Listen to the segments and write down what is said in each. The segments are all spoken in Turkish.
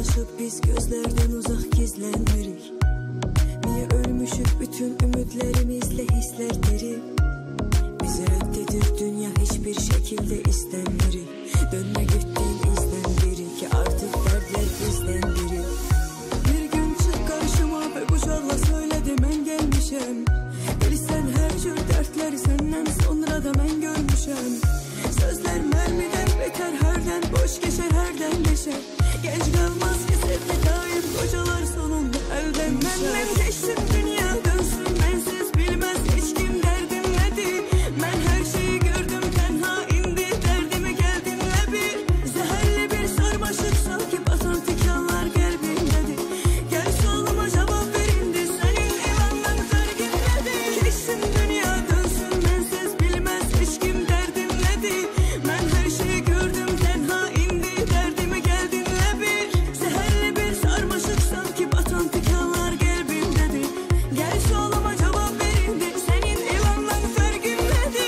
uzalışıp biz gözlerden uzak gizlenmirik. Niye ölmüşük bütün ümitlerimizle hisler deri. Bizi reddedir dünya hiçbir şekilde istenmirik. Dönme gittiğin izden biri ki artık dertler bizden biri. Bir gün çık karşıma ve kucakla söyledi ben gelmişim. Bilsen her tür dertleri senden sonra da ben görmüşüm. Sözler mermiden beter herden boş geçer herden geçer. Genç kalmaz ki sevgi daim kocalar sonunda elden düşer. Benden geçtim dünya dönsün bensiz bilmez hiç kim derdim nedir. Ben her şeyi gördüm tenha indi derdimi gel dinle bir. Zehirli bir sarmaşık sanki batan tikanlar kalbimdedir. Gel soluma cevap verindi senin imandan farkın nedir. Geçtim dünya dönsün bensiz bilmez hiç kim derdim nedir. Ben her şeyi gördüm tenha indi derdimi gel dinle bir. Zehirli bir sarmaşık sanki batan tikanlar kalbimdedir. Gel soluma cevap verindi senin imandan farkın nedir.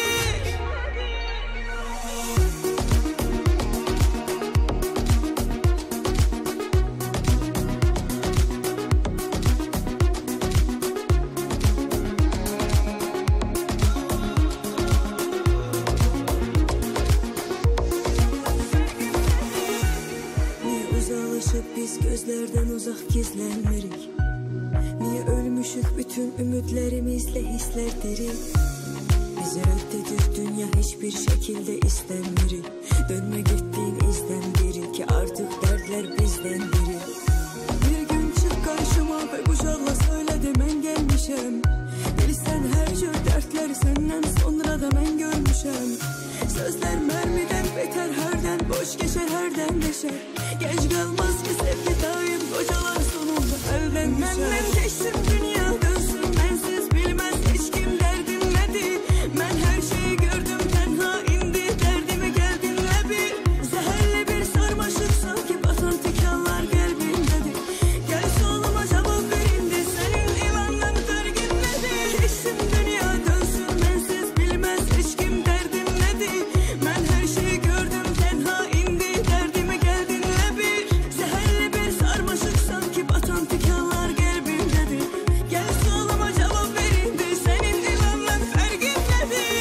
Niye uzalışıp biz gözlerden uzak gizlenmirik. Niye ölmüşük bütün ümitlerimizle hisler deri. Bizi reddedir dünya hiçbir şekilde istenmirik. Dönme gittiğin izden biri ki artık dertler bizden biri. Bir gün çık karşıma ve kucakla söyledi ben gelmişim. Bilsen her tür dertleri senden sonra da ben görmüşüm. Sözler mermiden beter herden boş geçer herden geçer. Genç kalmaz ki sevgi daim kocalar sonunda elden düşer. Benden geçtim dünya dönsün bensiz bilmez hiç kim derdim nedir. Ben her şeyi gördüm tenha indi derdimi gel dinle bir. Zehirli bir sarmaşık sanki batan tikanlar kalbimdedir. Gel soluma cevap verindi senin imandan farkın nedir. Geçtim dünya dönsün bensiz bilmez hiç kim derdim nedir. Ben her şeyi gördüm tenha indi derdimi gel dinle bir. Zehirli bir sarmaşık sanki batan tikanlar kalbimdedir. Gel soluma cevap verindi senin imandan farkın nedir.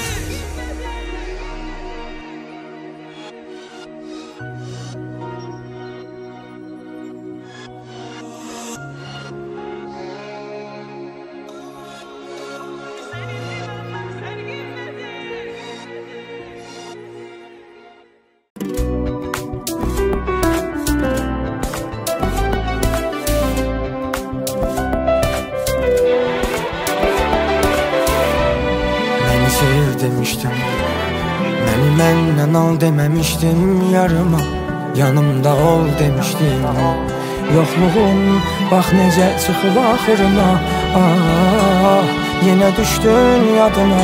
Beni sev demiştim, beni benden al dememiştim yarıma. Yanımda ol demiştim. Yokluğun bak necə çıxıb axırına. Ah, yenə düşdün yadına.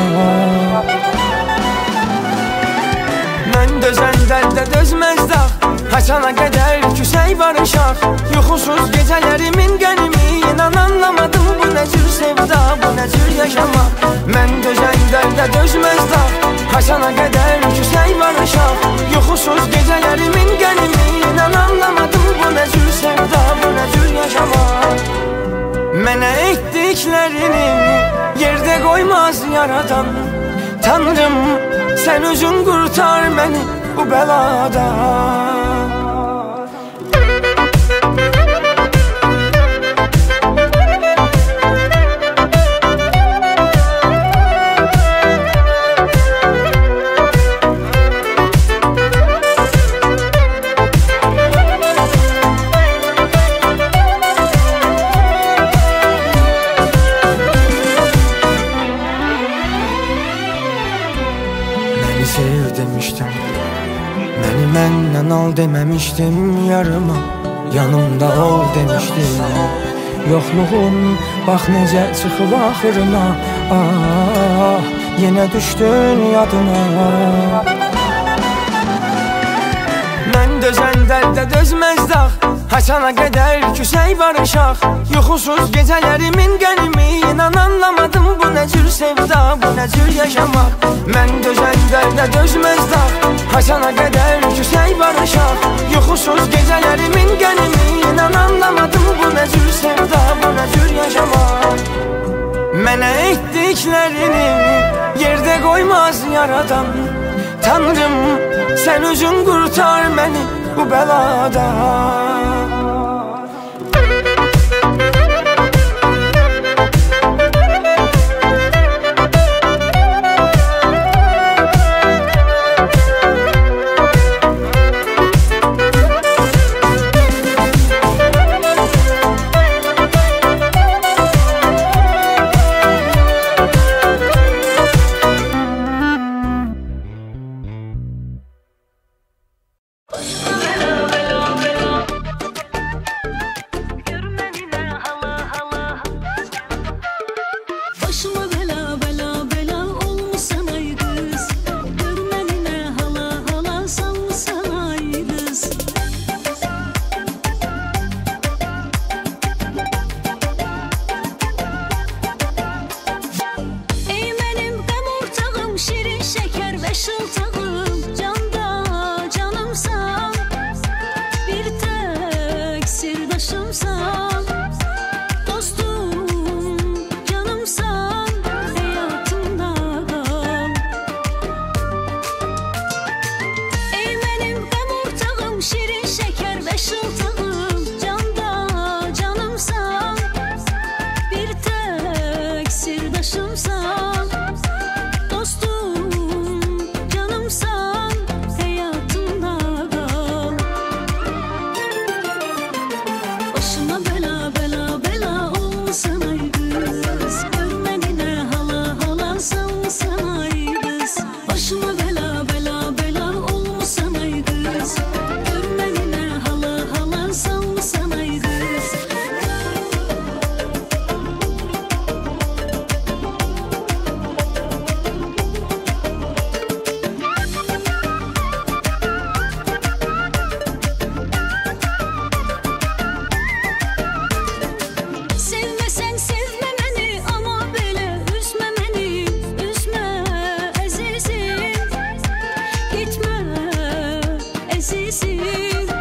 Mən dözən dərdə dözməz dağ. Haçana qədər küsək barışaq. Yuxusuz gecələrimin qənimi. İnan anlamadım bu nə cür sevda, bu nə cür yaşamaq. Mən dözən dərdə dözməz dağ. Haçana qədər küsək barışaq. Yuxusuz gecələrimin qənimi. İnan anlamadım bu nə cür sevda, bu nə cür yaşamaq. Mənə etdiklərini yerdə qoymaz yaradan. Tanrım sen özün kurtar beni bu beladan. Sev demiştim, beni benden al dememiştim yarıma. Yanımda ol demiştim. Yokluğun bak necə çıxıb axırına. Ah, yenə düşdün yadına. Mən dözən dərdə dözməz dağ. Haçana qədər küsək barışaq. Yuxusuz gecələrimin qənimi. İnan anlamadım bu nə cür sevda, bu nə cür yaşamaq. Mən dözən dərdə dözməz dağ. Haçana qədər küsək barışaq. Yuxusuz gecələrimin qənimi, inan anlamadım bu nə cür sevda, bu nə cür yaşamaq. Mənə etdiklərini yerdə qoymaz yaradan. Tanrım, sən özün qurtar məni bu bəladan. Gitme, əzizim.